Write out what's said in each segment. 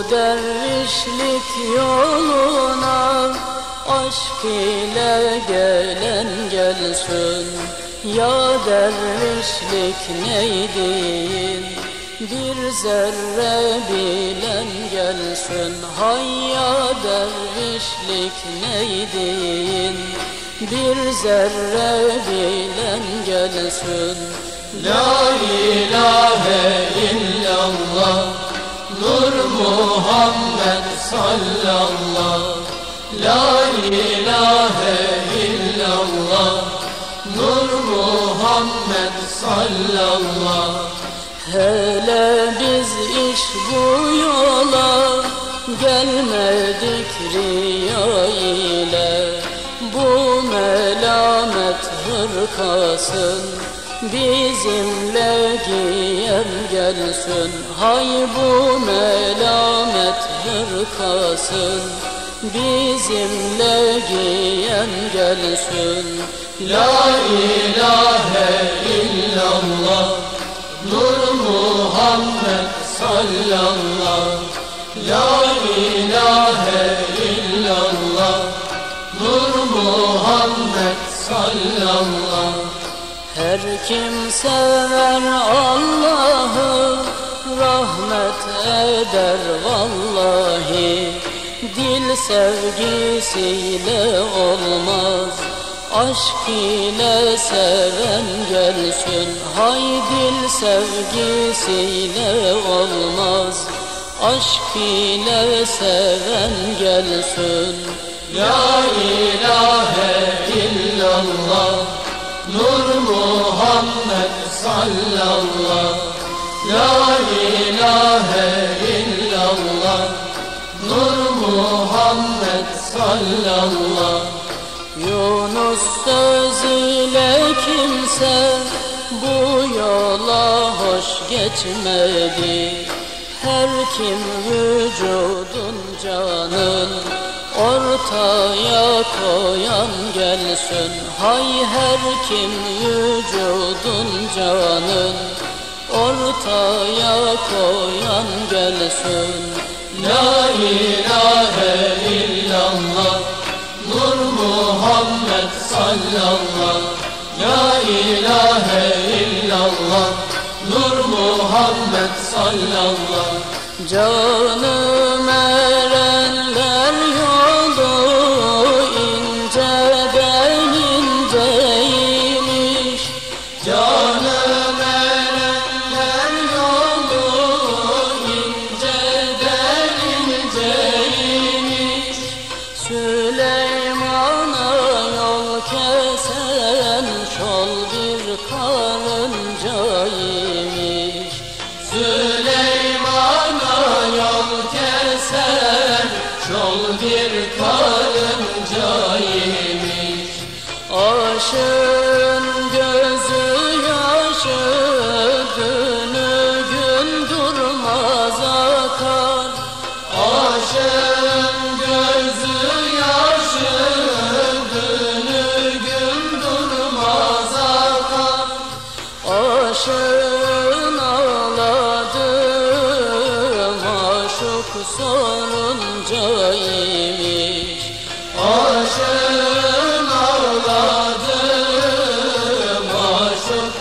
dervişlik yoluna aşk ile gelen gelsin. Ya dervişlik neydi? Bir zerre bilen gelsin. Hay ya dervişlik neydi? Bir zerre bilen gelsin. La ilahe illallah, Nur Muhammed sallallahu. La ilahe illallah, Nur Muhammed sallallahu. Hele biz iş bu yola gelmedik riya ile. Bu melamet hırkasın bizimle giyen gelsin. Hay bu melamet hırkasın bizimle giyen gelsin. La ilahe illallah, Nur Muhammed sallallahu. La ilahe illallah, Nur Muhammed sallallahu. Her kim sever Allah'ı rahmet eder vallahi. Dil sevgisiyle olmaz, aşk ile seven gelsin. Hay dil sevgisiyle olmaz, aşk ile seven gelsin. La ilahe illallah, Nur Muhammed sallallahu. La ilahe illallah, Nur Muhammed sallallahu. Yunus sözüyle kimse bu yola hoş geçmedi. Her kim vücudun canın ortaya koyan gelsin. Hay her kim vücudun canın ortaya koyan gelsin. La ilahe illallah, Nur Muhammed sallallahu. La ilahe illallah, Nur Muhammed sallallahu. Canım erenler yolu inceden inceymiş. Canım erenler yolu inceden inceymiş. Süleyman'a yol kesen şol bir karıncaymış. Süleyman'a yol kesen şol bir karıncaymış. Aşığın gözü yaşı günü gün durmaz akar. Aşığın gözü yaşı günü gün durmaz akar. Aşığın ağladı maşuk soruncaymış. Aşığın ağladı maşuk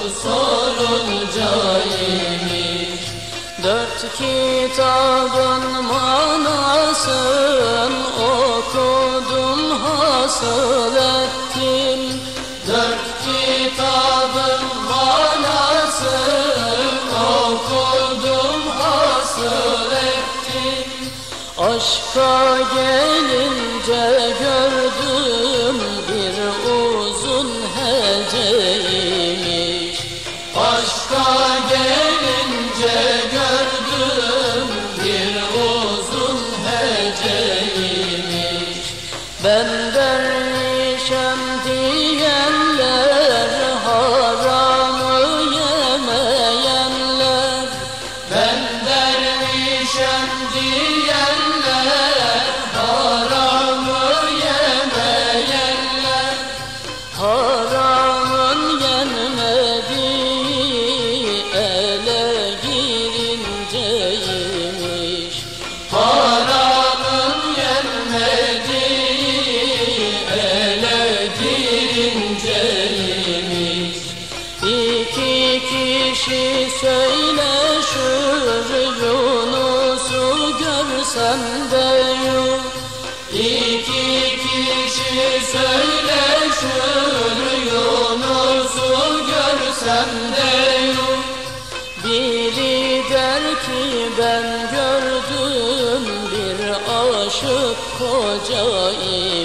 soruncaymış. Dört kitabın manasın okudum hasıl ettim. Dört kitabın manasın okudum hasıl ettim. Aşka gelince gördüm bir uzun heceymiş. Aşka gelince gördüm bir uzun heceymiş. Ben dervişem diyenler haramı yemeyenler. Ben dervişem diyenler haramı yemeyenler. Haramın yenmediği ele girinceymiş. aşık koca